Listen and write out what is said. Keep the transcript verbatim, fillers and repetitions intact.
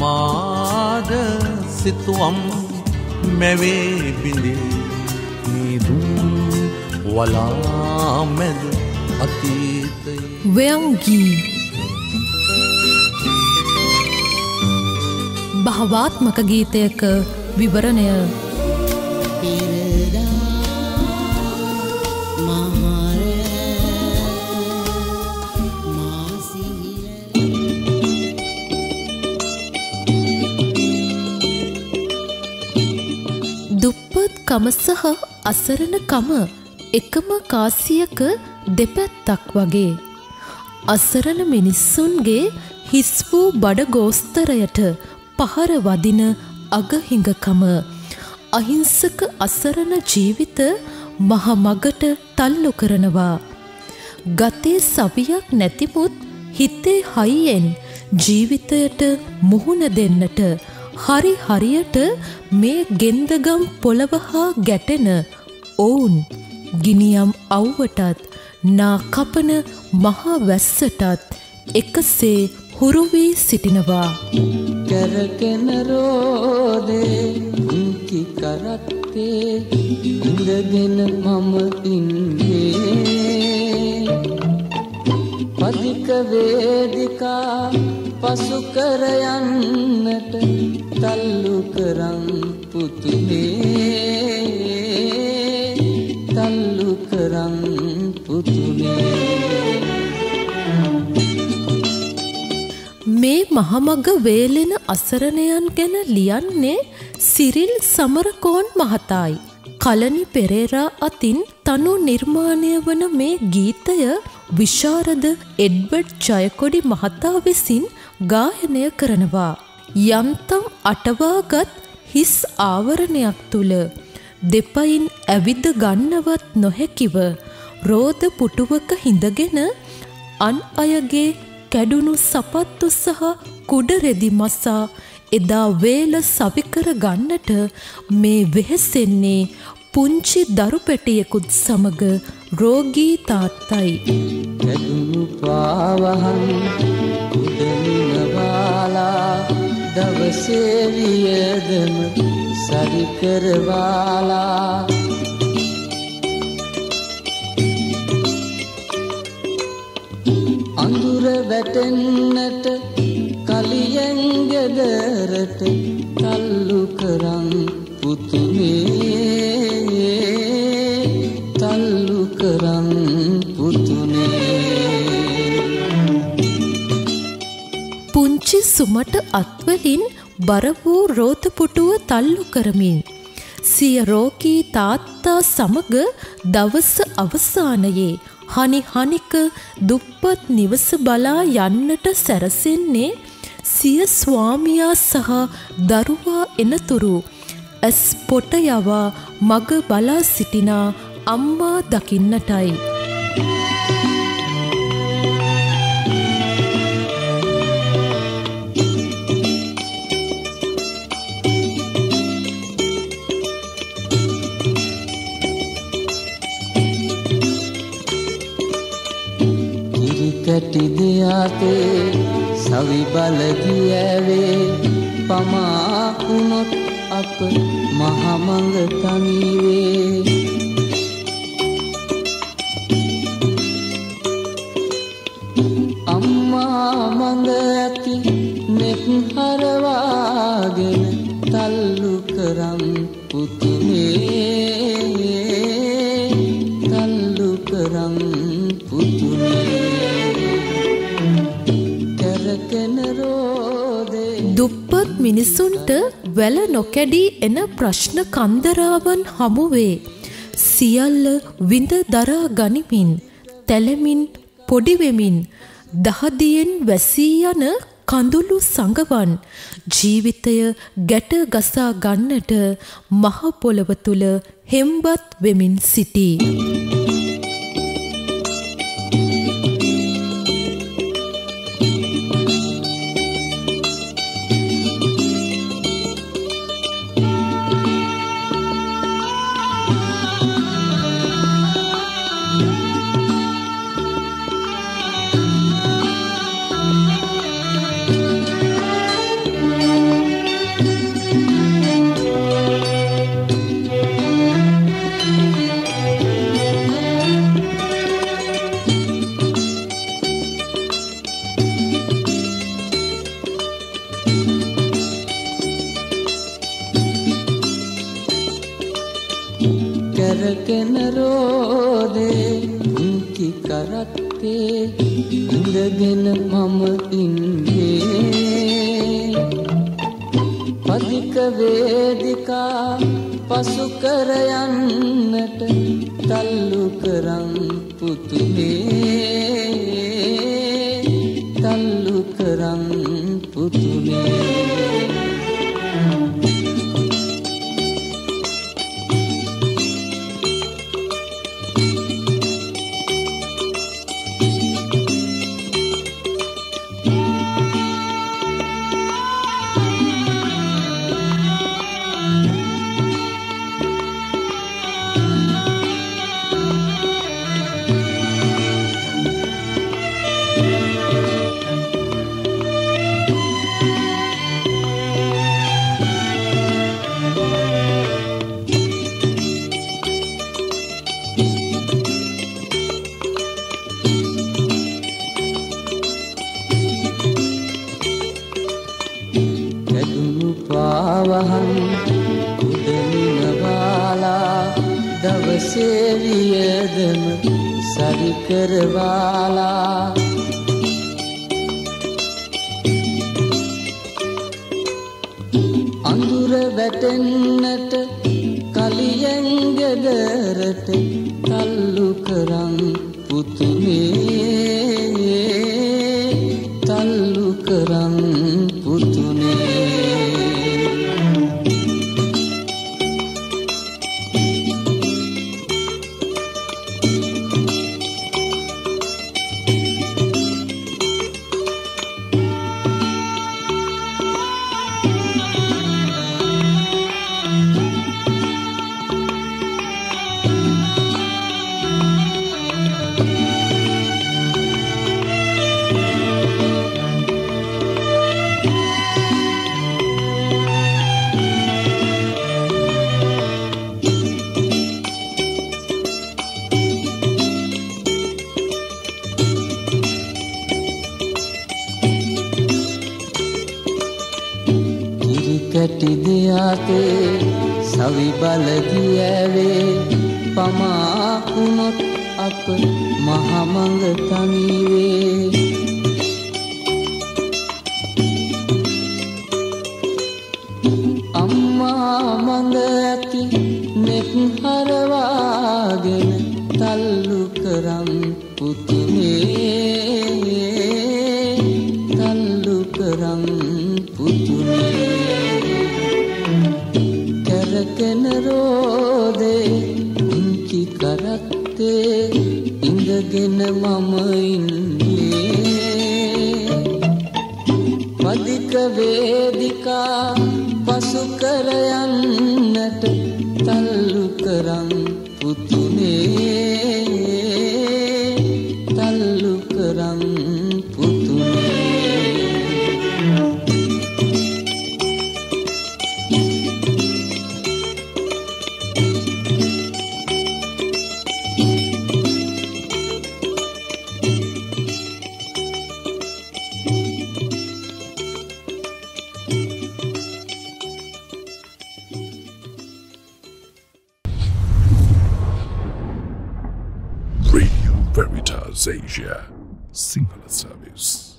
තමාද සිතුවම් මැවේ බිඳේ නීදුම් වලා මැද අතීතයේ ව්‍යංගී භාවාත්මක ගීතයක විවරණය. කම සහ අසරණ කම එකම කාසියක දෙපැත්තක් වගේ. අසරණ මිනිස්සුන්ගේ හිස් වූ බඩ ගෝස්තරයට පහර වදින අගහිඟකම අහිංසක අසරණ ජීවිත මහ මගට තල්ලු කරනවා. ගතේ සවියක් නැතිමුත් හිතේ හයියෙන් ජීවිතයට මුහුණ දෙන්නට හරි හරියට මේ ගෙන්දගම් පොළව හා ගැටෙන ඔවුන් ගිනියම් අව්වටත් නා කපන මහා වැස්සටත් එකසේ හුරු වී සිටිනවා. කරකෙන රෝදේ උන්කි කරත්තේ ඉඳගෙන මම ඉන්නේ පදික වේදිකා පසු කර යන්නට තල්ලු කරන් පුතුනේ තල්ලු කරන් පුතුනේ. මේ මහමග වේලෙන අසරණයන් ගැන ලියන්නේ සිරිල් සමරකෝන් මහතායි. කලනි පෙරේරා අතින් තනු නිර්මාණය වන මේ ගීතය විශාරද එඩ්වඩ් ජයකොඩි මහතා විසින් ගායනය කරනවා. යන්තම් අටවාගත් හිස් ආවරණයක් තුල දෙපයින් ඇවිද ගන්නවත් නොහැකිව රෝද පුටුවක හිඳගෙන අන් අයගේ කැඩුණු සපත්තු සහ කුඩ රෙදි මසා එදා වේල සවිකර ගන්නට මේ වෙහෙසෙන්නේ පුංචි දරු පැටියෙකුත් සමග රෝගී තාත්තයි. කැඩුණු පාවහන් කුඩමිනවාලා දවසේ වියදම සරි කරවාලා අඳුර වැටෙන්නට කලියෙන් ගෙදරට තල්ලු කරන් පුතුනේ තල්ලු කරන් පුතුනේ. පුංචි සුමට අත්වලින් බර වූ රෝත පුටුව තල්ලු කරමින් සිය රෝගී තාත්තා සමග දවස අවසානයේ හනි හනික දුප්පත් නිවස බලා යන්නට සැරසෙන්නේ සිය ස්වාමියා සහ දරුවා එනතුරු ඇස් පොට යවා මග බලා සිටිනා අම්මා දකින්නටයි. කැටි දියාතේ සවි බලගියවේ පමා වුණොත් අප මහමඟ තනිවේ. අම්මා මඟ ඇති නෙත් හරවාගෙන තල්ලු කරන් පුතුනේ තල්ලු කරන් පුතුනේ. දුප්පත් මිනිසුන්ට වැල නොකැඩී එන ප්‍රශ්න කන්දරාවන් හමුවේ සියල්ල විඳ දරා ගනිමින් තැලමින් පොඩිවෙමින් දහදියෙන් වැසී යන කඳුළු සඟවන් ජීවිතය ගැට ගසා ගන්නට මහ පොළව තුල හෙම්බත් වෙමින් සිටී. කැරකෙන රෝදේ පුංචි කරත්තේ ඉඳගෙන මම ඉන්නේ පදික වේදිකා පසු කර යන්නට තල්ලු කරන් පුතුනේ තල්ලු කරන් පුතුනේ වහන් උදමිනවාලා දවසේ වියදම සරි කරවාලා අඳුර වැටෙන්නට කලියෙන් ගෙදරට තල්ලු කරන් පුතුනේ තල්ලු කරන් පුතුනේ කැටි දෙයාතේ සවි බලදී ඇවේ පමා වුණොත් අප මහමඟ තනිවේ අම්මා මඟ ඇති නෙත් හරවාගෙන තල්ලු කරන් පුතුනේ තල්ලු කරන් පුතුනේ කැරකෙන රෝදේ පුංචි කරත්තේ ඉඳගෙන මම ඉන්නේ පදික වේදිකා පසු කර යන්නට තල්ලු කරන් පුතුනේ තල්ලු කරන් පුතුනේ Radio Veritas Asia Sinhala Service